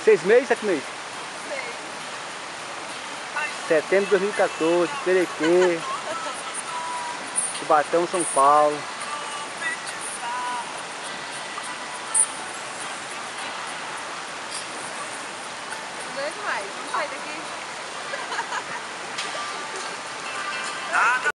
6 meses, 7 meses? Sei. Setembro de 2014, Perequê, Cubatão, São Paulo. Não é demais, vamos sair daqui.